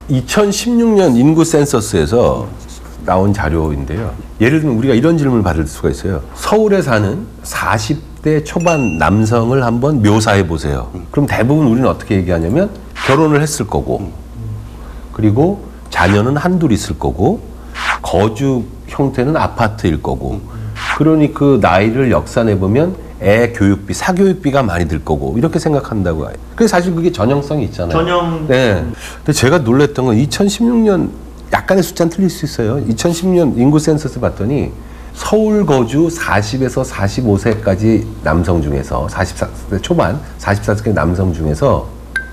2016년 인구 센서스에서 나온 자료인데요. 예를 들면 우리가 이런 질문을 받을 수가 있어요. 서울에 사는 40대 초반 남성을 한번 묘사해 보세요. 그럼 대부분 우리는 어떻게 얘기하냐면 결혼을 했을 거고, 그리고 자녀는 한둘 있을 거고, 거주 형태는 아파트일 거고, 그러니 그 나이를 역산해 보면 애 교육비, 사교육비가 많이 들 거고, 이렇게 생각한다고. 그래서 사실 그게 전형성이 있잖아요. 전형. 네. 근데 제가 놀랬던 건 2016년 약간의 숫자는 틀릴 수 있어요. 2010년 인구 센서스 봤더니 서울 거주 40에서 45세까지 남성 중에서 44세 초반 44세까지 남성 중에서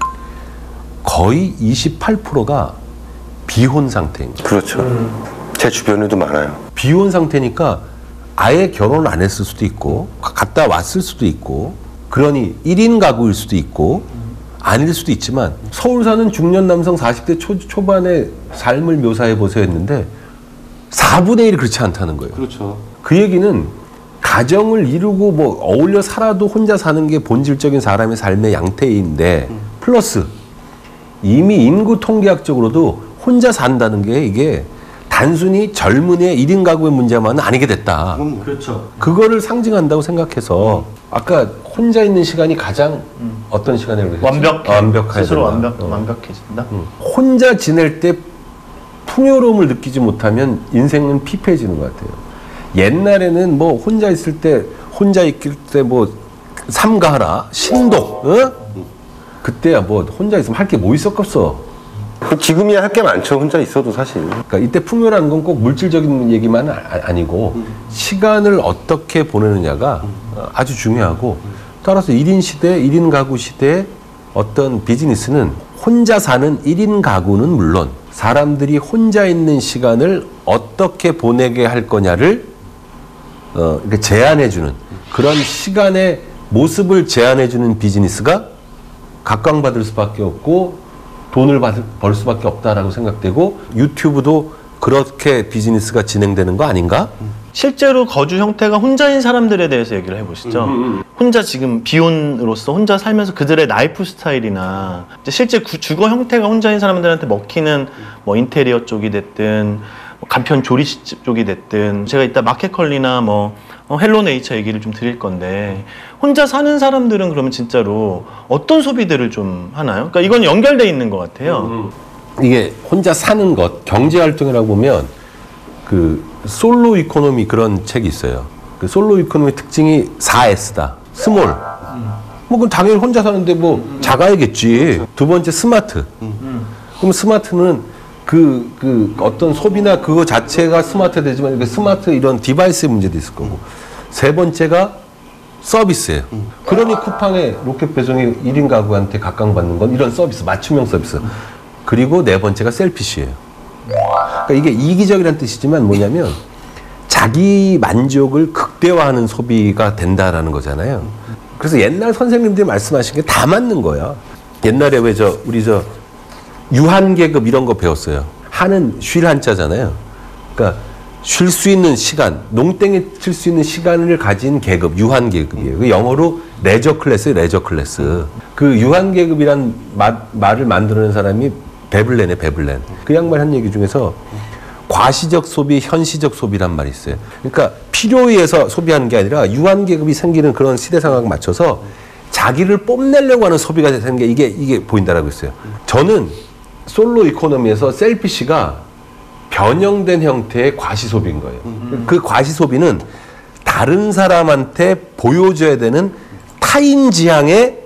거의 28%가 비혼 상태입니다. 그렇죠. 제 주변에도 많아요. 비혼 상태니까 아예 결혼을 안 했을 수도 있고 갔다 왔을 수도 있고, 그러니 1인 가구일 수도 있고 아닐 수도 있지만, 서울 사는 중년 남성 40대 초반의 삶을 묘사해 보세요 했는데 4분의 1이 그렇지 않다는 거예요. 그렇죠. 그 얘기는 가정을 이루고 뭐 어울려 살아도 혼자 사는 게 본질적인 사람의 삶의 양태인데, 플러스 이미 인구 통계학적으로도 혼자 산다는 게 이게 단순히 젊은이의 1인 가구의 문제만은 아니게 됐다. 그렇죠. 그거를 상징한다고 생각해서 아까 혼자 있는 시간이 가장 어떤 시간이라고 했지? 완벽해야 스스로 된다. 완벽해진다. 혼자 지낼 때 풍요로움을 느끼지 못하면 인생은 피폐해지는 것 같아요. 옛날에는 뭐 혼자 있을 때, 혼자 있을 때 뭐 삼가하라, 신독, 어? 그때야 뭐 혼자 있으면 할 게 뭐 있었겠어. 지금이야 할 게 많죠. 혼자 있어도 사실. 그러니까 이때 풍요라는 건 꼭 물질적인 얘기만 아니고 시간을 어떻게 보내느냐가 아주 중요하고, 따라서 1인 시대, 1인 가구 시대의 어떤 비즈니스는 혼자 사는 1인 가구는 물론 사람들이 혼자 있는 시간을 어떻게 보내게 할 거냐를 이렇게 제안해주는, 그런 시간의 모습을 제안해주는 비즈니스가 각광받을 수밖에 없고 돈을 벌 수밖에 없다라고 생각되고, 유튜브도 그렇게 비즈니스가 진행되는 거 아닌가? 실제로 거주 형태가 혼자인 사람들에 대해서 얘기를 해보시죠. 혼자 지금 비혼으로서 혼자 살면서 그들의 라이프 스타일이나 실제 주거 형태가 혼자인 사람들한테 먹히는 뭐 인테리어 쪽이 됐든 뭐 간편 조리식 쪽이 됐든, 제가 이따 마켓컬리나 뭐 헬로네이처 얘기를 좀 드릴 건데, 혼자 사는 사람들은 그러면 진짜로 어떤 소비들을 좀 하나요? 그러니까 이건 연결돼 있는 것 같아요. 이게 혼자 사는 것, 경제활동이라고 보면 그 솔로 이코노미 그런 책이 있어요. 그 솔로 이코노미 특징이 4S다. 스몰. 뭐 그럼 당연히 혼자 사는데 뭐 작아야겠지. 두 번째 스마트. 그럼 스마트는 그 어떤 소비나 그거 자체가 스마트 되지만 그 스마트 이런 디바이스의 문제도 있을 거고. 세 번째가 서비스예요. 그러니 쿠팡의 로켓 배송이 1인 가구한테 각광받는 건 이런 서비스, 맞춤형 서비스. 그리고 네 번째가 셀피쉬예요. 그러니까 이게 이기적이라는 뜻이지만 뭐냐면 자기 만족을 극대화하는 소비가 된다라는 거잖아요. 그래서 옛날 선생님들이 말씀하신 게 다 맞는 거야. 옛날에 왜 우리 유한계급 이런 거 배웠어요. 한은 쉴 한자잖아요. 그러니까 쉴 수 있는 시간, 농땡이 칠 수 있는 시간을 가진 계급, 유한계급이에요. 그 영어로 레저 클래스예요, 레저 클래스. 그 유한계급이란 말을 만들어낸 사람이 베블렌이에요, 베블렌. 그 양반 한 얘기 중에서 과시적 소비, 현시적 소비란 말이 있어요. 그러니까 필요에 의해서 소비하는 게 아니라 유한계급이 생기는 그런 시대 상황에 맞춰서 자기를 뽐내려고 하는 소비가 되는 게 이게 보인다라고 했어요. 저는 솔로 이코노미에서 셀피쉬가 변형된 형태의 과시소비인 거예요. 그 과시소비는 다른 사람한테 보여줘야 되는 타인지향에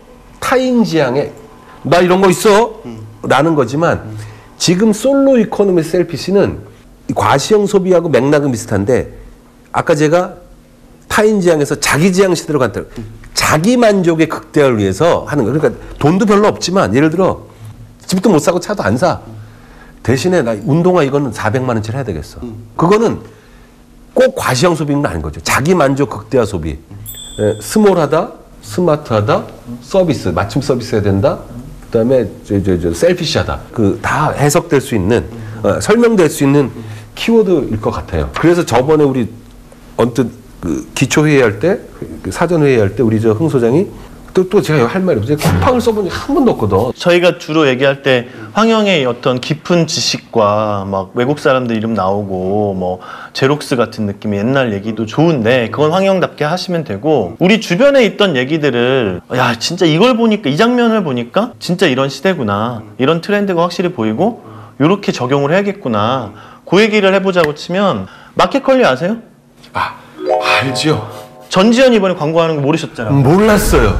나 이런 거 있어 라는 거지만, 지금 솔로 이코노미 셀피쉬는 과시형 소비하고 맥락은 비슷한데, 아까 제가 타인지향에서 자기지향 시대로 간다. 자기 만족의 극대화를 위해서 하는 거예요. 그러니까 돈도 별로 없지만, 예를 들어 집도 못 사고 차도 안 사. 대신에 나 운동화 이거는 400만 원짜리 해야 되겠어. 그거는 꼭 과시형 소비는 아닌 거죠. 자기 만족 극대화 소비. 스몰하다, 스마트하다, 서비스, 맞춤 서비스 해야 된다. 그다음에 셀피시하다. 그 다 해석될 수 있는, 설명될 수 있는 키워드일 것 같아요. 그래서 저번에 우리 언뜻 그 기초 회의할 때, 그 사전 회의할 때 우리 흥 소장이 또 제가 할 말이 없어요. 쿠팡을 써본 적이 한 번도 없거든. 저희가 주로 얘기할 때 황영의 어떤 깊은 지식과 막 외국 사람들 이름 나오고 뭐 제록스 같은 느낌의 옛날 얘기도 좋은데 그건 황영답게 하시면 되고 우리 주변에 있던 얘기들을 야 진짜 이걸 보니까 이 장면을 보니까 진짜 이런 시대구나 이런 트렌드가 확실히 보이고 이렇게 적용을 해야겠구나 그 얘기를 해보자고 치면 마켓컬리 아세요? 아, 알죠. 전지현 이번에 광고하는 거 모르셨잖아요. 몰랐어요.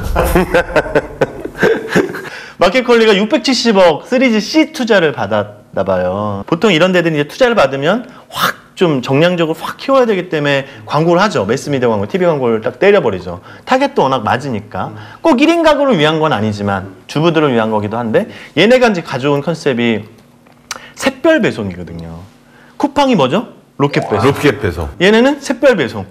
마켓컬리가 670억 3G C 투자를 받았나 봐요. 보통 이런 데들이 이제 투자를 받으면 확 좀 정량적으로 확 키워야 되기 때문에 광고를 하죠. 매스미디어 광고, TV 광고를 딱 때려버리죠. 타겟도 워낙 맞으니까. 꼭 1인 가구를 위한 건 아니지만 주부들을 위한 거기도 한데 얘네가 이제 가져온 컨셉이 샛별 배송이거든요. 쿠팡이 뭐죠? 로켓 배송. 로켓 배송. 얘네는 샛별 배송.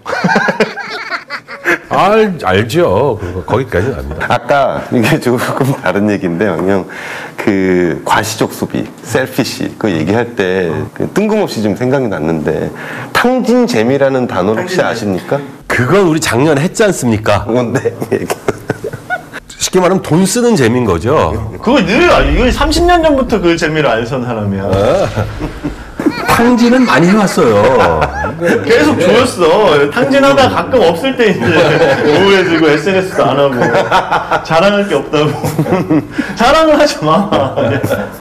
알죠. 그거 거기까지는 압니다. 아까 이게 조금 다른 얘기인데 형 그 과시적 소비, 셀피시 그 얘기할 때 그 뜬금없이 좀 생각이 났는데 탕진잼이라는 단어를 혹시 아십니까? 그건 우리 작년에 했지 않습니까? 뭔데? 쉽게 말하면 돈 쓰는 재미인 거죠. 그거 늘 알죠. 이거 30년 전부터 그 재미를 알던 사람이야. 탕진은 많이 해왔어요. 계속 조였어. 탕진하다 가끔 없을 때 이제 우울해지고 SNS도 안 하고 자랑할 게 없다고. 자랑을 하지 마.